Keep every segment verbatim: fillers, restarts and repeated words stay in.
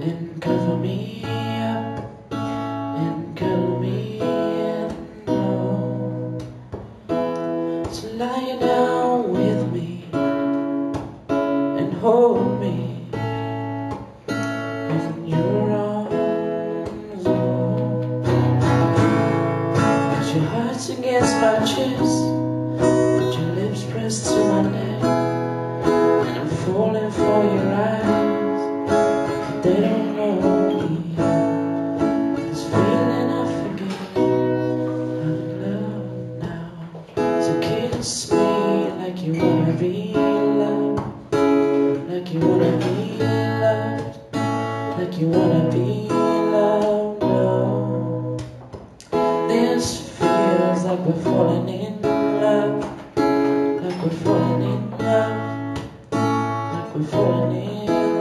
and cover me up and cuddle me in. Oh, so lie down with me and hold me in your arms. Oh, put your heart against my chest, put your lips pressed to my neck, and I'm falling for your eyes. They don't know me. This feeling I forget. I'm in love now. So kiss me like you wanna be loved, like you wanna be loved, like you wanna be loved. No, this feels like we're falling in love, like we're falling in love, like we're falling in love.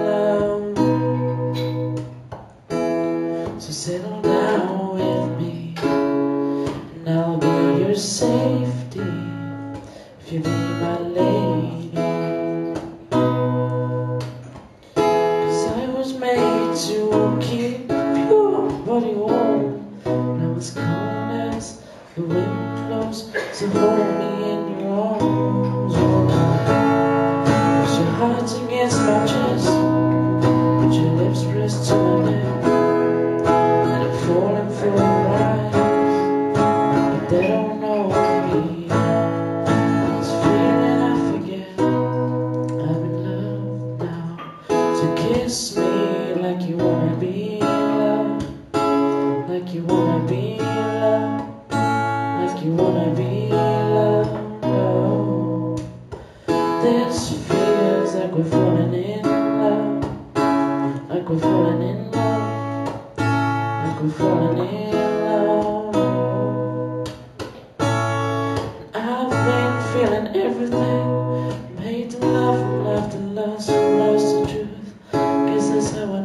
So settle down with me, and I'll be your safety if you be my lady. 'Cause I was made to keep your body warm, and I was cold as the wind blows. So hold me in your arms. Put your heart against my chest, put your lips pressed to my neck, falling for your eyes, but they don't know me. This feeling I forget. I'm in love now. So kiss me like you wanna be loved, like you wanna be loved, like you wanna be loved. Oh, this feels like we're falling in love, like we're falling in love, we're falling in love. I've been feeling everything, from hate to love, from love to lust, from lust to truth. Guess that's how I